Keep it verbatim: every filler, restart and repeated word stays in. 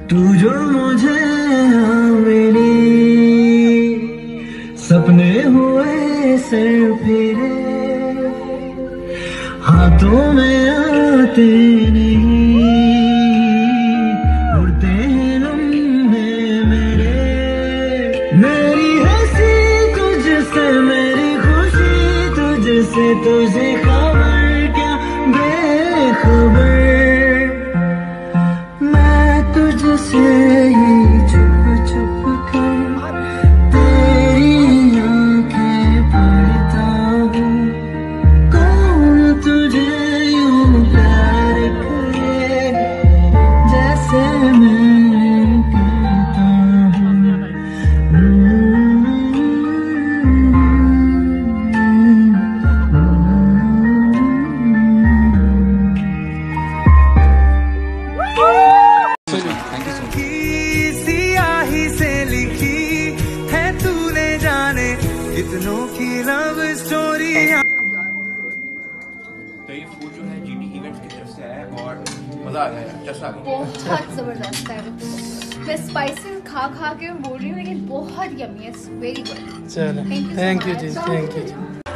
तू जो मुझे मेरी सपने हुए सर फिरे, हाथों में आते नहीं, उड़ते हैं लम्हे मेरे। मेरी हंसी तुझसे, मेरी खुशी तुझसे, तुझे खबर क्या बेखबर, मैं तुझसे ही छुप छुप कर तेरी आंखें पढ़ता हूँ। कौन तुझे यूं प्यार करे जैसे मैं करता हूँ। सियाही से लिखी है तूने जाने कितनों की लव स्टोरी। तो ये फूड जो है जीटी इवेंट्स की तरफ से आया है और मजा आ गया, टेस्ट आ गया, बहुत जबरदस्त है। मैं स्पाइसेस खा खा के मैं बोल रही हूँ लेकिन बहुत यम्मी है, वेरी गुड। चलो thank you ji, thank you ji.